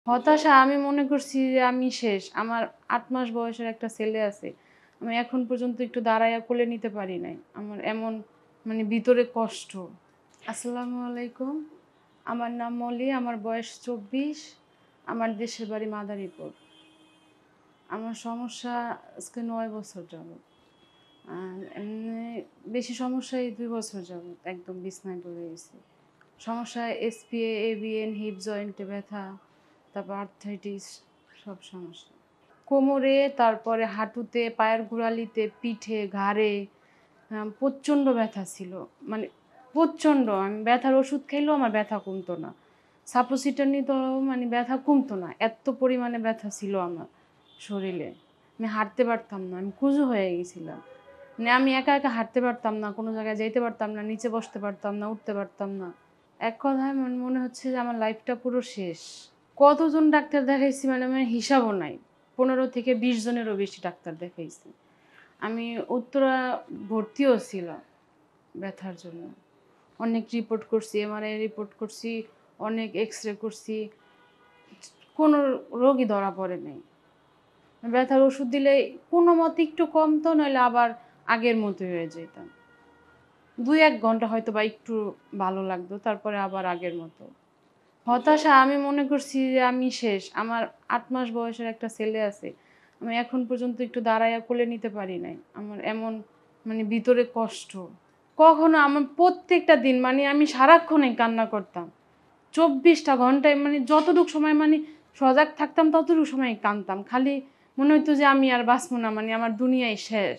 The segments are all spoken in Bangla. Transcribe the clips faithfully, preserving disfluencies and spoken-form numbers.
হতাশা আমি মনে করছি যে আমি শেষ। আমার আট মাস বয়সের একটা ছেলে আছে। আমি এখন পর্যন্ত একটু দাঁড়াইয়া কোলে নিতে পারি নাই। আমার এমন মানে ভিতরে কষ্ট। আসসালামু আলাইকুম। আমার নাম মলি, আমার বয়স চব্বিশ। আমার দেশের বাড়ি মাদারীপুর। আমার সমস্যা আজকে নয় বছর যাবত। আর এমনি বেশি সমস্যা এই দুই বছর যাবত একদম বিছনায় পড়ে গেছি। সমস্যা এসপিএ, এভিএন, হিপ জয়েন্টে ব্যথা, তারপর আর্থ্রাইটিস, সব সমস্যা। কোমরে, তারপরে হাঁটুতে, পায়ের গোড়ালিতে, পিঠে, ঘাড়ে আ প্রচণ্ড ব্যথা ছিল। মানে প্রচণ্ড। আমি ব্যথার ওষুধ খাইলেও আমার ব্যথা কমতো না। সাপোজিটর নিতেও মানে ব্যথা কমতো না। এত পরিমাণে ব্যথা ছিল আমার শরীরে। আমি হাঁটতে পারতাম না। আমি কুঁজো হয়ে গেছিলাম। মানে আমি একা, একা হাঁটতে পারতাম না, কোনো জায়গায় যাইতে পারতাম না, নিচে বসতে পারতাম না, উঠতে পারতাম না। এক কথায় মন মনে হচ্ছে যে আমার লাইফটা পুরো শেষ। কতজন ডাক্তার দেখাইছি মানে আমার হিসাবও নাই। পনেরো থেকে বিশ জনেরও বেশি ডাক্তার দেখাইছি। আমি উত্তরা ভর্তিও ছিলাম ব্যথার জন্য। অনেক রিপোর্ট করছি, এমআরআই রিপোর্ট করছি, অনেক এক্স-রে করছি। কোনো রোগই ধরা পড়ে নাই। ব্যথার ওষুধ দিলে কোনো মতে একটু কমতো, নইলে আবার আগের মতোই হয়ে যেতাম। দুই এক ঘন্টা হয়তো বা একটু ভালো লাগতো, তারপরে আবার আগের মতো। হতাশা আমি মনে করছি যে আমি শেষ। আমার আট মাস বয়সের একটা ছেলে আছে। আমি এখন পর্যন্ত একটু দাঁড়াইয়া কোলে নিতে পারি নাই। আমার এমন মানে ভিতরে কষ্ট। কখনো আমার প্রত্যেকটা দিন মানে আমি সারাক্ষণই কান্না করতাম। চব্বিশটা ঘন্টায় মানে যতটুক সময় মানে সজাগ থাকতাম ততটুকু সময় কাঁদতাম। খালি মনে হইতো যে আমি আর বাঁচবো না, মানে আমার দুনিয়াই শেষ।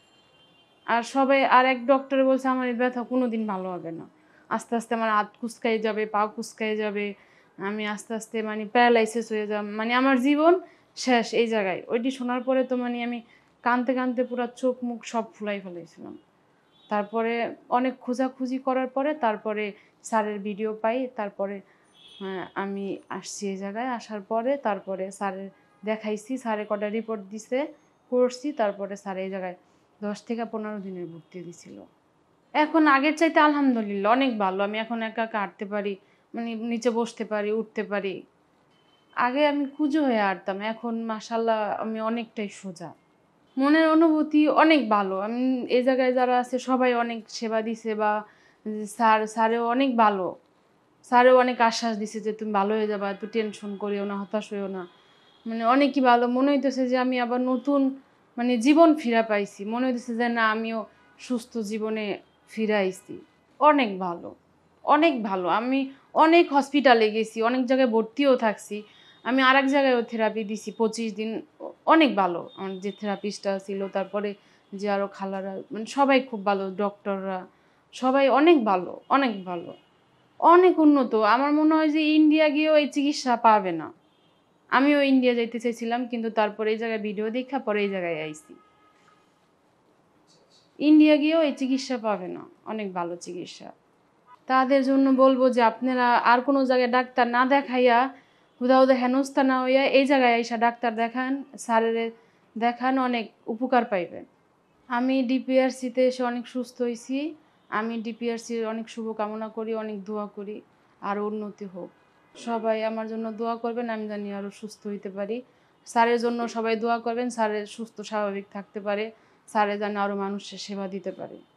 আর সবাই আর এক ডক্টরে বলছে আমার এই ব্যথা কোনোদিন ভালো হবে না। আস্তে, আস্তে আমার হাত কুঁচকায় যাবে, পা কুঁচকায় যাবে। আমি আস্তে, আস্তে মানে প্যারালাইসিস হয়ে যাব। মানে আমার জীবন শেষ এই জায়গায়। ওইটি শোনার পরে তো মানে আমি কাঁদতে, কাঁদতে পুরা চোখ মুখ সব ফুলাই ফেলাইছিলাম। তারপরে অনেক খোঁজাখুঁজি করার পরে তারপরে স্যারের ভিডিও পাই। তারপরে হ্যাঁ, আমি আসছি এই জায়গায়। আসার পরে তারপরে স্যারের দেখাইছি। স্যারে কটা রিপোর্ট দিছে, করছি। তারপরে স্যার এই জায়গায় দশ থেকে পনেরো দিনের ভর্তি দিছিল। এখন আগের চাইতে আলহামদুলিল্লাহ অনেক ভালো। আমি এখন একা, একা হাঁটতে পারি। মানে নিচে বসতে পারি, উঠতে পারি। আগে আমি কুঁজো হয়ে হাঁটতাম। এখন মাশাআল্লাহ আমি অনেকটাই সোজা। মনের অনুভূতি অনেক ভালো। আমি এই জায়গায় যারা আছে সবাই অনেক সেবা দিছে, বা স্যার স্যারেও অনেক ভালো। স্যারেও অনেক আশ্বাস দিছে যে তুমি ভালো হয়ে যাবা, এত টেনশন করিও না, হতাশ হইও না। মানে অনেকই ভালো। মনে হইতেছে যে আমি আবার নতুন মানে জীবন ফিরা পাইছি। মনে হইতেছে যে না, আমিও সুস্থ জীবনে ফিরে আইছি। অনেক ভালো, অনেক ভালো। আমি অনেক হসপিটালে গেছি, অনেক জায়গায় ভর্তিও থাকছি। আমি আরেক জায়গায়ও থেরাপি দিছি পঁচিশ দিন। অ অনেক ভালো আমার যে থেরাপিস্টটা ছিল, তারপরে যে আরও খালারা মানে সবাই খুব ভালো, ডক্টররা সবাই অনেক ভালো, অনেক ভালো। অনেক উন্নত। আমার মনে হয় যে ইন্ডিয়া গিয়েও এই চিকিৎসা পাবে না। আমিও ইন্ডিয়া যাইতে চাইছিলাম, কিন্তু তারপরে এই জায়গায় ভিডিও দেখা পরে এই জায়গায় আইছি। ইন্ডিয়া গিয়েও এই চিকিৎসা পাবে না। অনেক ভালো চিকিৎসা। তাদের জন্য বলব যে আপনারা আর কোনো জায়গায় ডাক্তার না দেখাইয়া, হুদা, হুদা হেনস্থা না হইয়া এই জায়গায় আইসা ডাক্তার দেখান, স্যারেরে দেখান, অনেক উপকার পাইবেন। আমি ডিপিআরসিতে এসে অনেক সুস্থ হইছি। আমি ডিপিআরসির অনেক শুভকামনা করি, অনেক দোয়া করি আরও উন্নতি হোক। সবাই আমার জন্য দোয়া করবেন, আমি জানি আরও সুস্থ হইতে পারি। স্যারের জন্য সবাই দোয়া করবেন, স্যারের সুস্থ স্বাভাবিক থাকতে পারে, স্যারে যেন আরও মানুষের সেবা দিতে পারে।